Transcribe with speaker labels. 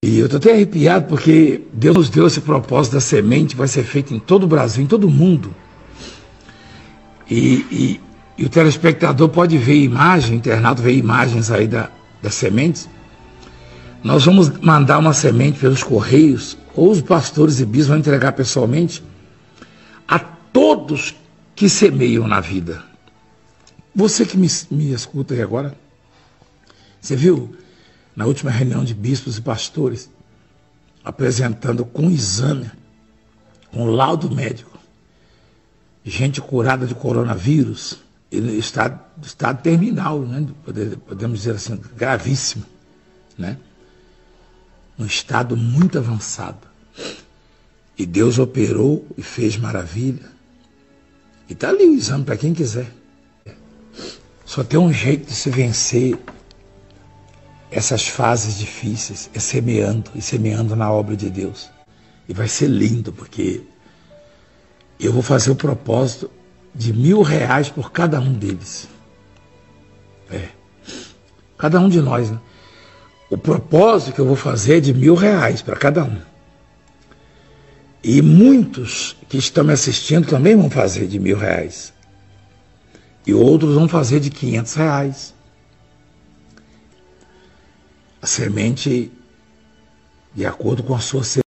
Speaker 1: E eu estou até arrepiado porque Deus nos deu esse propósito da semente, vai ser feito em todo o Brasil, em todo o mundo. E o telespectador pode ver imagem, o internauta vê imagens aí das sementes. Nós vamos mandar uma semente pelos correios, ou os pastores e bispos vão entregar pessoalmente a todos que semeiam na vida. Você que me escuta aí agora, você viu na última reunião de bispos e pastores, apresentando com exame, com laudo médico, gente curada de coronavírus, estado terminal, né? Podemos dizer assim, gravíssimo, né? Um estado muito avançado. E Deus operou e fez maravilha. E está ali o exame para quem quiser. Só tem um jeito de se vencer essas fases difíceis, é semeando, e semeando na obra de Deus. E vai ser lindo, porque eu vou fazer o propósito de R$1.000 por cada um deles. Cada um de nós, né? O propósito que eu vou fazer é de R$1.000 para cada um. E muitos que estão me assistindo também vão fazer de R$1.000. E outros vão fazer de R$500. A semente, de acordo com a sua